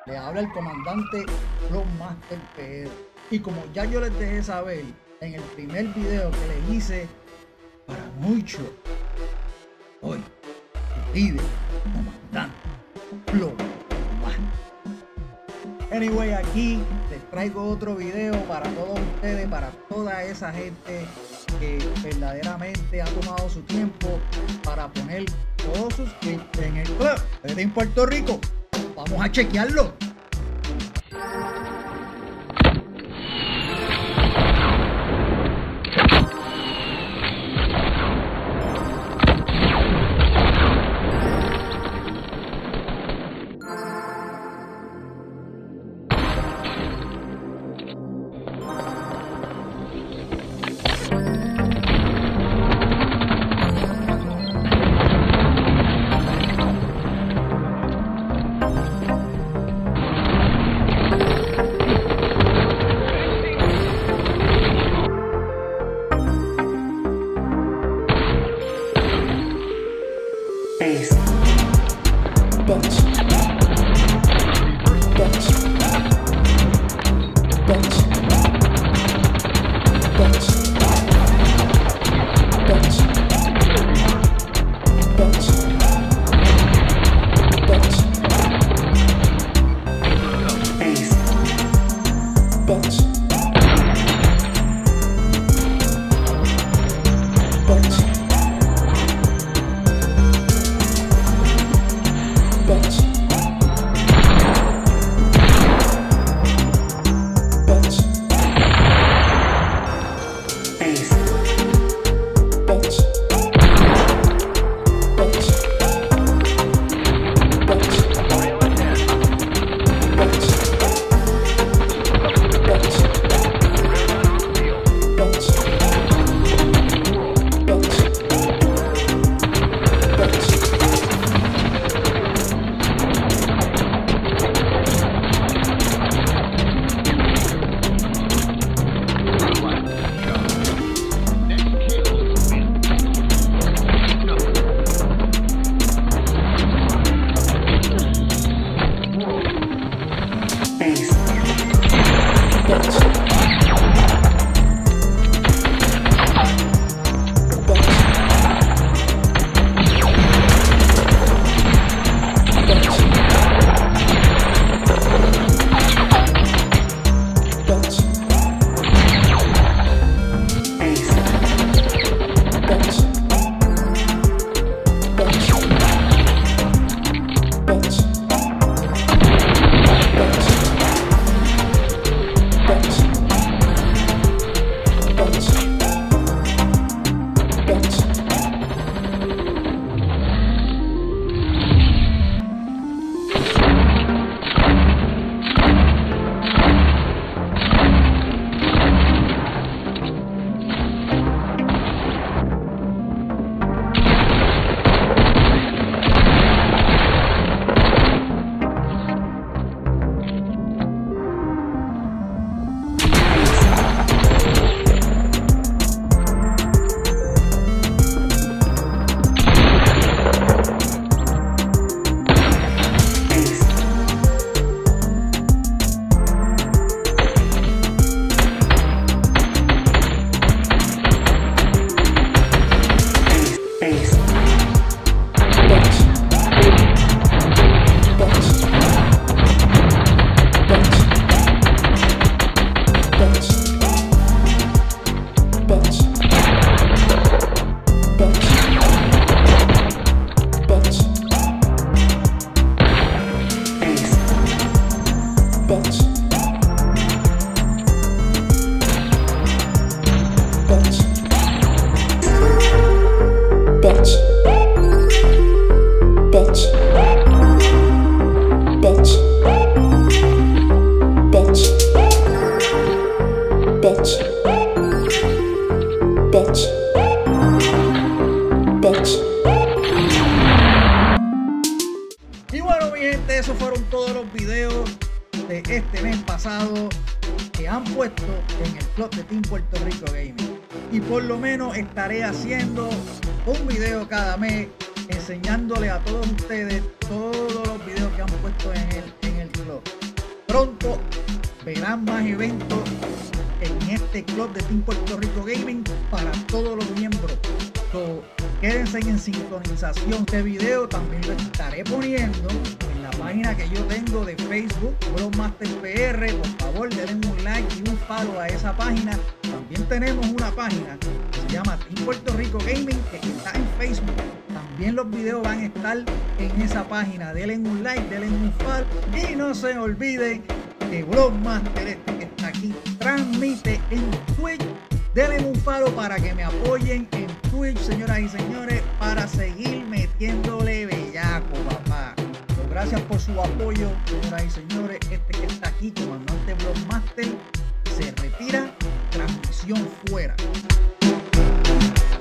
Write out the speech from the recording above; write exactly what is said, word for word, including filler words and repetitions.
Le habla el comandante Flowmaster P R. Y como ya yo les dejé saber en el primer video que les hice, para mucho, hoy el líder, comandante Flowmaster. Anyway, aquí les traigo otro video para todos ustedes, para toda esa gente que verdaderamente ha tomado su tiempo para poner todos sus clips en el club de Puerto Rico. Vamos a chequearlo. Base. Bunch. Bunch. Bunch. Bunch. Bunch. Bunch. Bunch. Base. Bunch. Bunch. Bunch. Bunch. Base. Bunch. Bunch. Bunch. Bunch. Bunch. Bunch. Bunch. Bunch. Base. Bunch. Bunch. Bunch. Bunch. Base. Bunch. Bunch. Bunch. Bunch. Bunch. Bunch. Base. Bunch. Bunch. Bunch. Bunch. Bunch. Bunch. Bunch. Base. Bunch. Bunch. Bunch. Bunch. Bunch. Bunch. Bunch. Bunch. Bunch. Y bueno, mi gente, esos fueron todos los videos de este mes pasado que han puesto en el club de Team Puerto Rico Gaming. Y por lo menos estaré haciendo un video cada mes enseñándole a todos ustedes todos los videos que han puesto en el, en el club. pronto verán más eventos en este club de Team Puerto Rico Gaming para todos los miembros. So, quédense en sintonización. Este video también lo estaré poniendo en la página que yo tengo de Facebook, Brosmaster P R. Por favor, denle un like y un follow a esa página. También tenemos una página que se llama Team Puerto Rico Gaming, que está en Facebook. También los videos van a estar en esa página. Denle un like, denle un follow y no se olviden que Brosmaster, este que está aquí, transmite en Twitch. Denle un follow para que me apoyen en Twitch, señoras y señores, para seguir metiéndole bellaco, papá. Pero gracias por su apoyo, señoras y señores. Este que está aquí, comandante Brosmaster, se retira. Transmisión fuera.